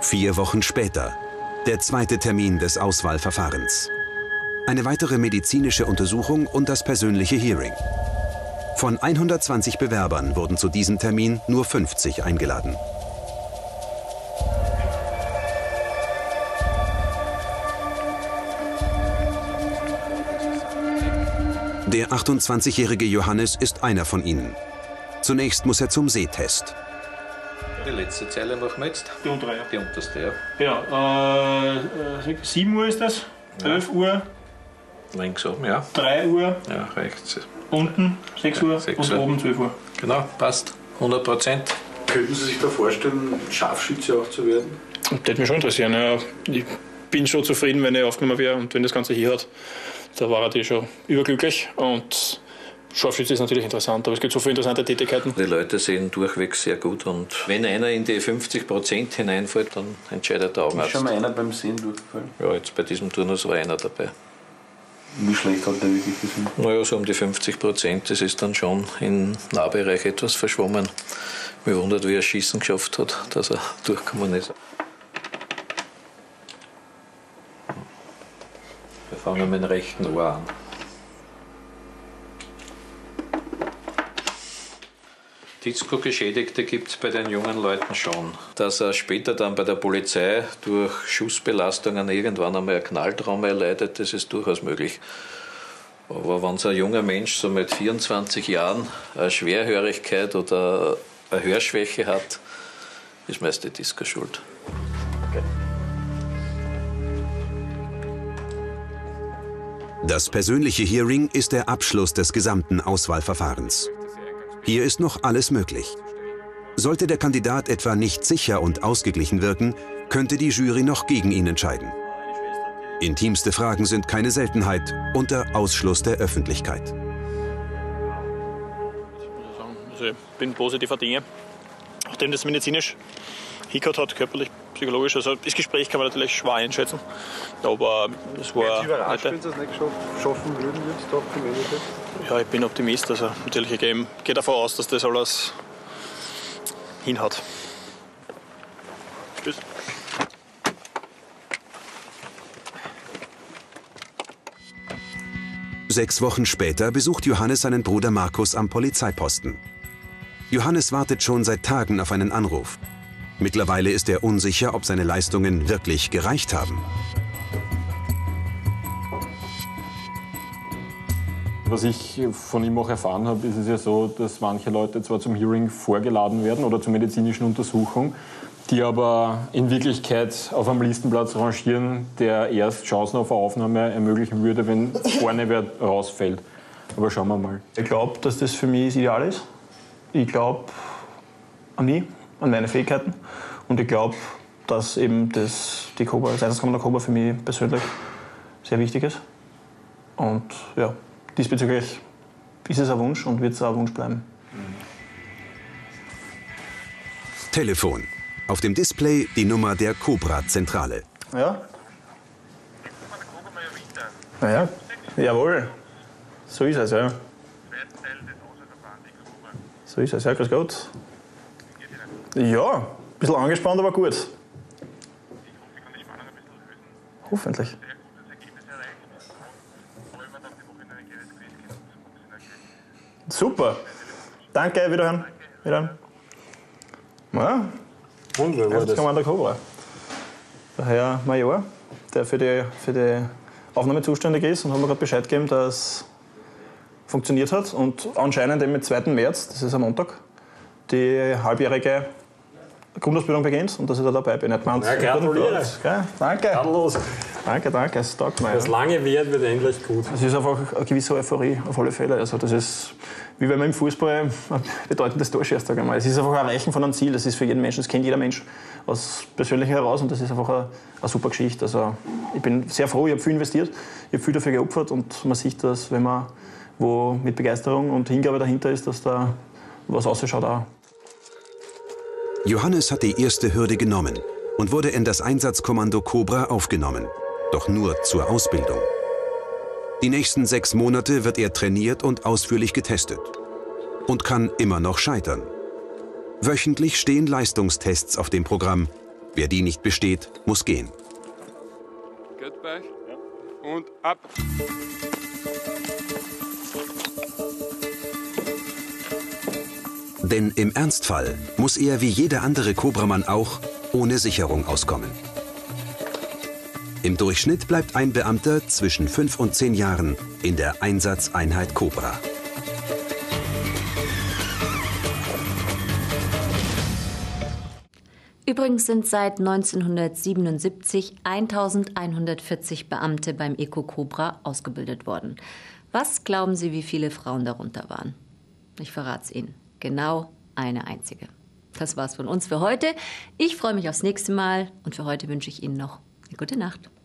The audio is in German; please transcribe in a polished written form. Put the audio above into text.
4 Wochen später, der zweite Termin des Auswahlverfahrens. Eine weitere medizinische Untersuchung und das persönliche Hearing. Von 120 Bewerbern wurden zu diesem Termin nur 50 eingeladen. Der 28-jährige Johannes ist einer von ihnen. Zunächst muss er zum Sehtest. Die letzte Zeile machen wir jetzt. Die untere, ja. Die unterste, ja. Ja, 7 Uhr ist das, 11 Uhr. Links oben, ja. 3 Uhr. Ja, rechts. Unten 6 Uhr 6 und Uhr. oben 12 Uhr. Genau, passt. 100%. Könnten Sie sich da vorstellen, Scharfschütze auch zu werden? Das würde mich schon interessieren. Ja. Ich bin schon zufrieden, wenn er aufgenommen wäre und wenn das Ganze hier hat. Da war er schon überglücklich und Scharfschütze ist natürlich interessant, aber es gibt so viele interessante Tätigkeiten. Die Leute sehen durchweg sehr gut und wenn einer in die 50% hineinfällt, dann entscheidet der Augenarzt. Ist schon mal einer beim Sehen durchgefallen? Ja, jetzt bei diesem Turnus war einer dabei. Wie schlecht hat der wirklich gesehen? Naja, so um die 50%, das ist dann schon im Nahbereich etwas verschwommen. Mich wundert, wie er Schießen geschafft hat, dass er durchgekommen ist. Wir fangen mit dem rechten Ohr an. Disco-Geschädigte gibt es bei den jungen Leuten schon. Dass er später dann bei der Polizei durch Schussbelastungen irgendwann einmal ein Knalltrauma erleidet, das ist durchaus möglich. Aber wenn so ein junger Mensch so mit 24 Jahren eine Schwerhörigkeit oder eine Hörschwäche hat, ist meist die Disco schuld. Okay. Das persönliche Hearing ist der Abschluss des gesamten Auswahlverfahrens. Hier ist noch alles möglich. Sollte der Kandidat etwa nicht sicher und ausgeglichen wirken, könnte die Jury noch gegen ihn entscheiden. Intimste Fragen sind keine Seltenheit unter Ausschluss der Öffentlichkeit. Also ich bin positiver Dinge, nachdem das medizinisch hingehört hat, körperlich, psychologisch. Also das Gespräch kann man natürlich schwer einschätzen, aber es war... Überrascht, wenn Sie es nicht schaffen würden, jetzt doch im Endeffekt? Ja, ich bin Optimist, also natürlich ich gehe davon aus, dass das alles hinhaut. Tschüss. Sechs Wochen später besucht Johannes seinen Bruder Markus am Polizeiposten. Johannes wartet schon seit Tagen auf einen Anruf. Mittlerweile ist er unsicher, ob seine Leistungen wirklich gereicht haben. Was ich von ihm auch erfahren habe, ist es ja so, dass manche Leute zwar zum Hearing vorgeladen werden oder zur medizinischen Untersuchung, die aber in Wirklichkeit auf einem Listenplatz rangieren, der erst Chancen auf eine Aufnahme ermöglichen würde, wenn vorne wer rausfällt. Aber schauen wir mal. Ich glaube, dass das für mich das Ideal ist. Ich glaube an mich, an meine Fähigkeiten. Und ich glaube, dass eben das Einsatzkommando Cobra für mich persönlich sehr wichtig ist. Und ja, diesbezüglich ist es ein Wunsch und wird es auch ein Wunsch bleiben. Telefon. Auf dem Display die Nummer der Cobra-Zentrale. Ja? Naja, jawohl. So ist es, ja. So ist es, ja, grüß Gott. Ja, ein bisschen angespannt, aber gut. Hoffentlich. Super. Danke, wiederhören. Wiederhören. Ja. Und wer war das? Einsatzkommando Cobra. Der Herr Major, der für die Aufnahme zuständig ist, und hat mir gerade Bescheid gegeben, dass es funktioniert hat und anscheinend eben mit 2. März, das ist am Montag, die halbjährige Grundausbildung beginnt und dass ich da dabei bin. Ja, gratuliere. Danke. Tadellos. Danke, es taugt mir. Das lange Wert wird endlich gut. Es ist einfach eine gewisse Euphorie, auf alle Fälle. Also das ist, wie wenn man im Fußball ein bedeutendes Tor schießt, sage ich mal. Es ist einfach ein Erreichen von einem Ziel, das ist für jeden Menschen, das kennt jeder Mensch aus persönlich heraus und das ist einfach eine super Geschichte. Also ich bin sehr froh, ich habe viel investiert, ich habe viel dafür geopfert und man sieht, dass wenn man wo mit Begeisterung und Hingabe dahinter ist, dass da was ausschaut auch. Johannes hat die erste Hürde genommen und wurde in das Einsatzkommando Cobra aufgenommen. Doch nur zur Ausbildung. Die nächsten 6 Monate wird er trainiert und ausführlich getestet. Und kann immer noch scheitern. Wöchentlich stehen Leistungstests auf dem Programm. Wer die nicht besteht, muss gehen. Goodbye. Und ab. Denn im Ernstfall muss er wie jeder andere Kobramann auch ohne Sicherung auskommen. Im Durchschnitt bleibt ein Beamter zwischen 5 und 10 Jahren in der Einsatzeinheit Cobra. Übrigens sind seit 1977 1140 Beamte beim ECO Cobra ausgebildet worden. Was glauben Sie, wie viele Frauen darunter waren? Ich verrate es Ihnen. Genau eine einzige. Das war's von uns für heute. Ich freue mich aufs nächste Mal und für heute wünsche ich Ihnen noch eine gute Nacht.